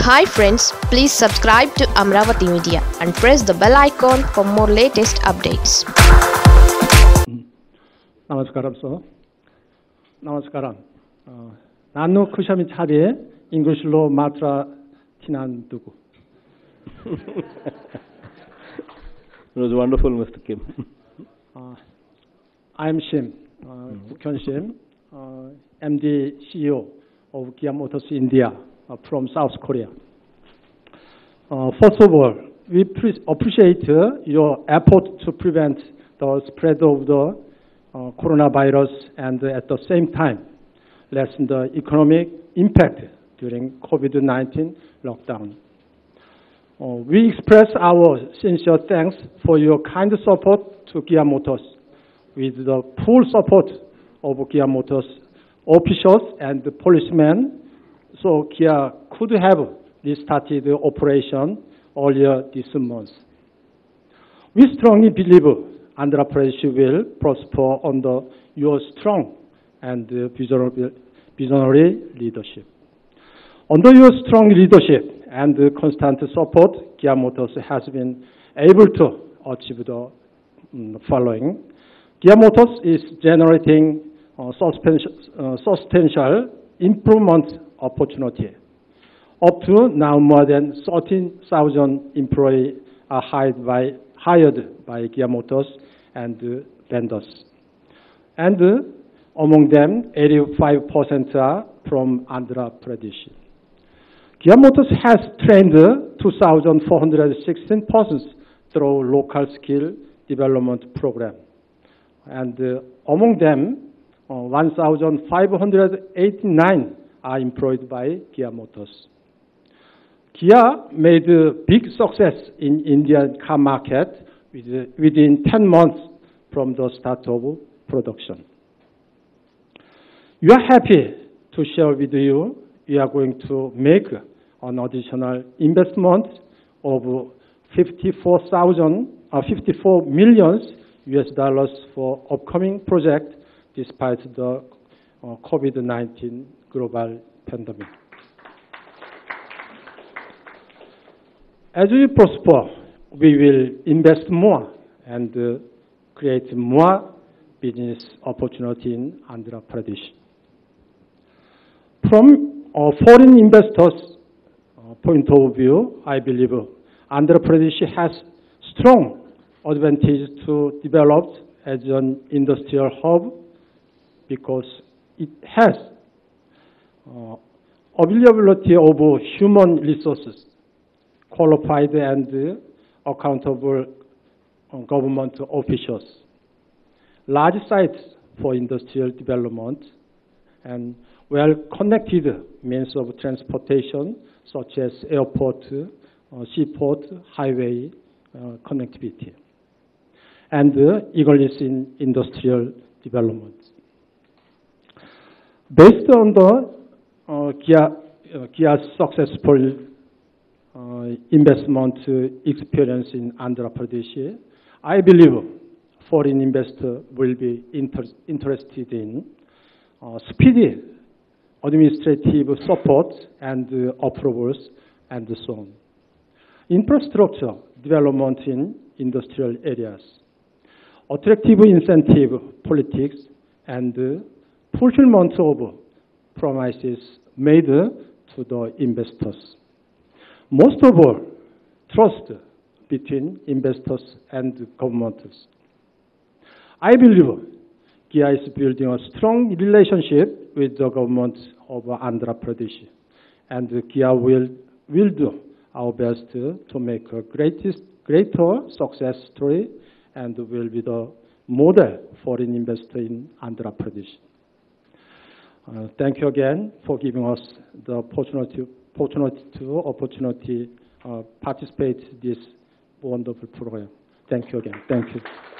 Hi friends, please subscribe to Amravati Media and press the bell icon for more latest updates. Namaskaram, sir. Namaskaram. Nanu kushami chade English lo matra tinan dugu. It was wonderful, Mr. Kim. I am Shim, Bukhyun Shim, MD CEO of Kia Motors India from South Korea. First of all, we appreciate your effort to prevent the spread of the coronavirus and at the same time lessen the economic impact during COVID-19 lockdown. We express our sincere thanks for your kind support to Kia Motors with the full support of Kia Motors officials and policemen, so Kia could have restarted the operation earlier this month. We strongly believe Andhra Pradesh will prosper under your strong and visionary leadership. Under your strong leadership and constant support, Kia Motors has been able to achieve the following. Kia Motors is generating substantial improvement opportunity. Up to now, more than 13,000 employees are hired by Kia Motors and vendors. And among them, 85% are from Andhra Pradesh. Kia Motors has trained 2,416 persons through local skill development program. And among them, 1,589 are employed by Kia Motors. Kia made a big success in Indian car market within 10 months from the start of production. We are happy to share with you, we are going to make an additional investment of $54 million for upcoming project despite the COVID-19 global pandemic. As we prosper, we will invest more and create more business opportunity in Andhra Pradesh. From a foreign investors' point of view, I believe Andhra Pradesh has strong advantage to develop as an industrial hub because it has availability of human resources, qualified and accountable government officials, large sites for industrial development, and well-connected means of transportation such as airport, seaport, highway connectivity, and eagerness in industrial development. Based on the Kia's successful investment experience in Andhra Pradesh, I believe foreign investors will be interested in speedy administrative support and approvals and so on. Infrastructure development in industrial areas, attractive incentive politics, and fulfillment of promises made to the investors. Most of all, trust between investors and governments. I believe Kia is building a strong relationship with the government of Andhra Pradesh, and Kia will do our best to make a greater success story and will be the model foreign investor in Andhra Pradesh. Thank you again for giving us the opportunity participate in this wonderful program. Thank you again. Thank you.